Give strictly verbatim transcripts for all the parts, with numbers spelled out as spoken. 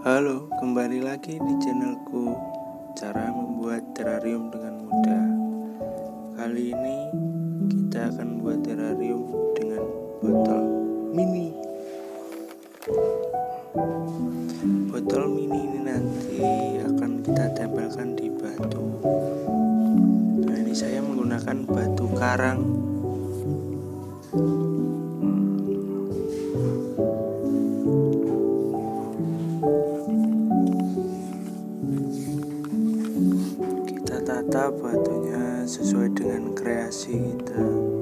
Halo, kembali lagi di channelku Cara Membuat Terrarium dengan Mudah. Kali ini kita akan buat terrarium dengan botol mini. Botol mini ini nanti akan kita tempelkan di batu. Nah, ini saya menggunakan batu karang. Tata batunya sesuai dengan kreasi kita.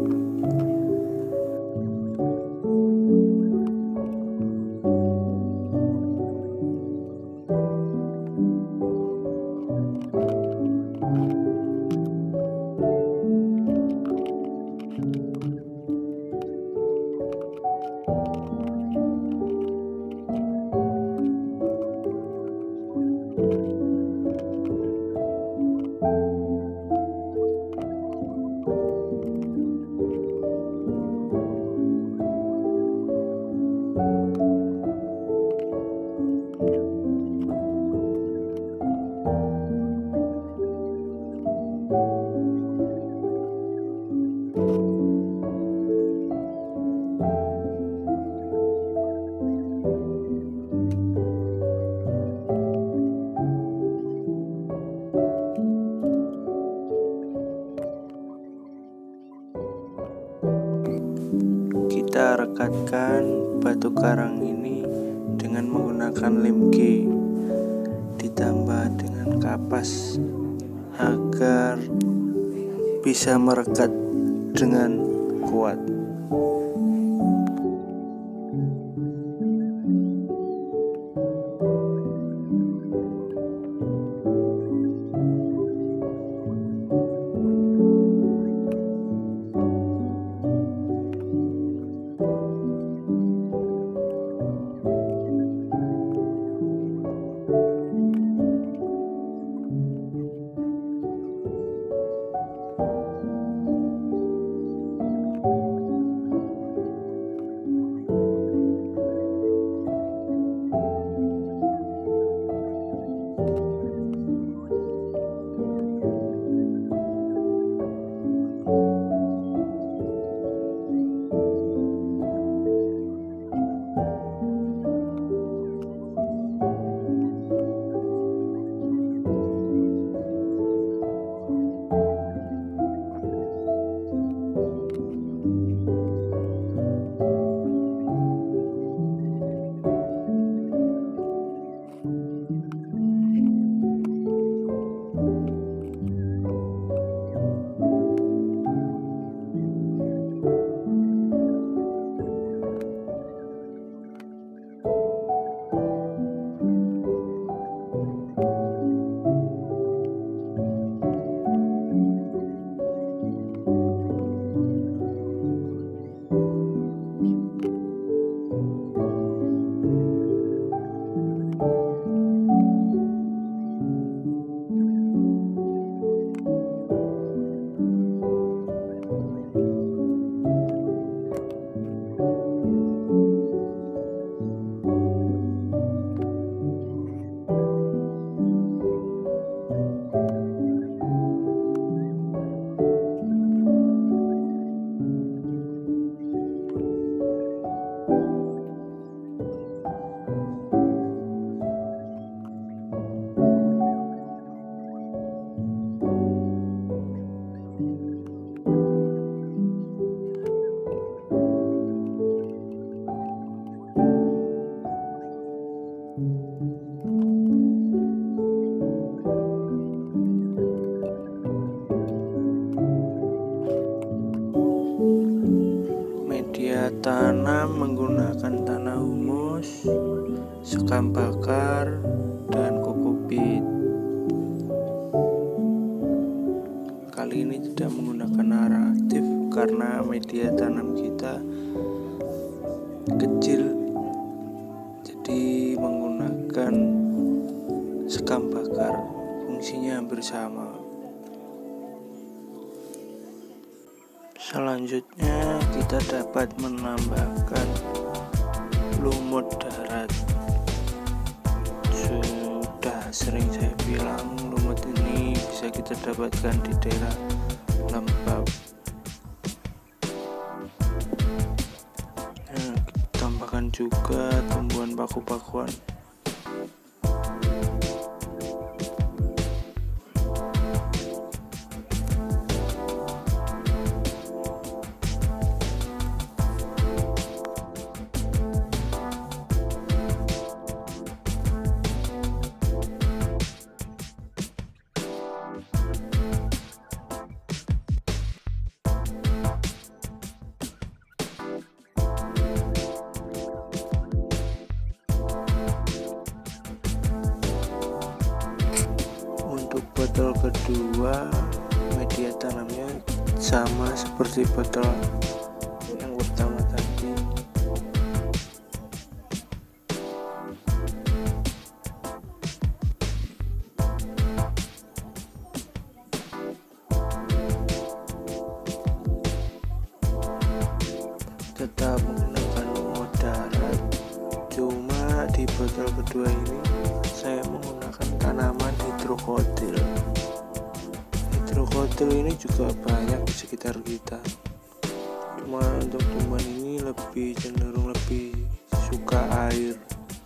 Kita rekatkan batu karang ini dengan menggunakan lem G ditambah dengan kapas agar bisa merekat dengan kuat. Media tanam menggunakan tanah humus, sekam bakar, dan kokopit. Kali ini tidak menggunakan arang aktif karena media tanam kita kecil, jadi menggunakan sekam bakar. Fungsinya hampir sama. Selanjutnya kita dapat menambahkan lumut darat sering saya bilang, lumut ini bisa kita dapatkan di daerah Lembab. Nah, tambahkan juga tumbuhan paku-pakuan. Untuk botol kedua, media tanamnya sama seperti botol yang pertama tadi. Tetap menggunakan lumut darat, cuma di botol kedua ini saya menggunakan tanaman hidrokotil. Hidrokotil ini juga banyak di sekitar kita, cuma untuk tumbuhan ini lebih cenderung lebih suka air.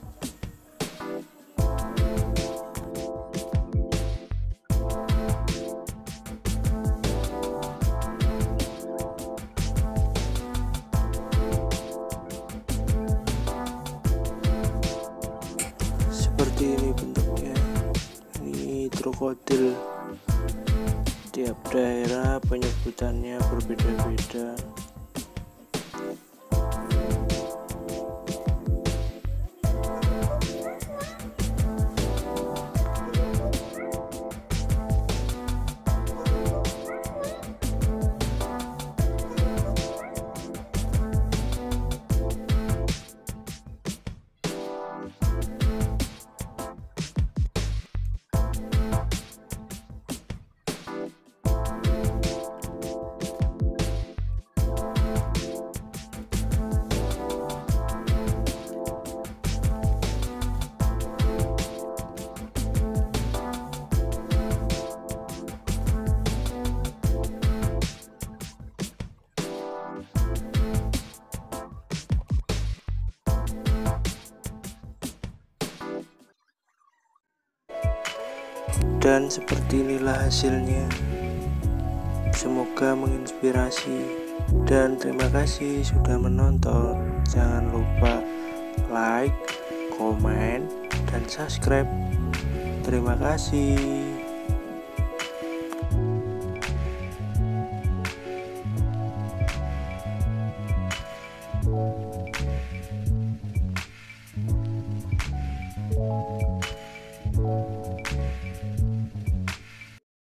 Seperti ini bentuknya, ini hidrokotil. Tiap daerah penyebutannya berbeda-beda. Dan seperti inilah hasilnya. Semoga menginspirasi, dan terima kasih sudah menonton. Jangan lupa like, komen, dan subscribe. Terima kasih.